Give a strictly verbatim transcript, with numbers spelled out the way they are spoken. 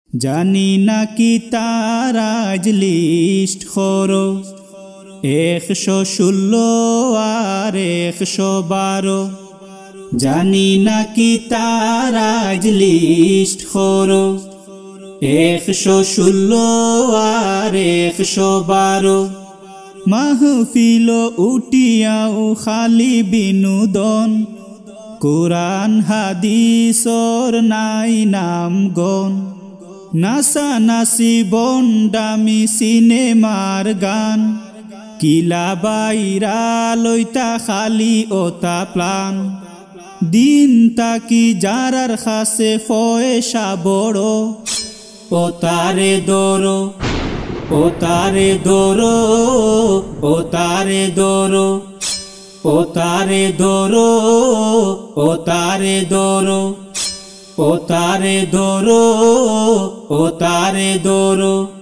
জানি না কি তারা আজ লিস্ট করো একশো ষোলো আর একশো বারো। জানি না কি তারা আজ লিস্ট করো একশো ষোলো আর একশো বারো। মাহফিল উঠিয়াও খালি বিনোদন, কুরআন হাদিসর নাই নাম গন। নাসা নাসি বন্ডামি সিনেমার গান, কিলা বাইরা লইতা খালি ওতা প্লান। দিন তাকি যারার খাসে পয়সা বড়, ও তারে দরো ও তারে দরো ও তারে দরো ও তারে দরো ও তারে দরো ও তারে দরো ও তারে দরো।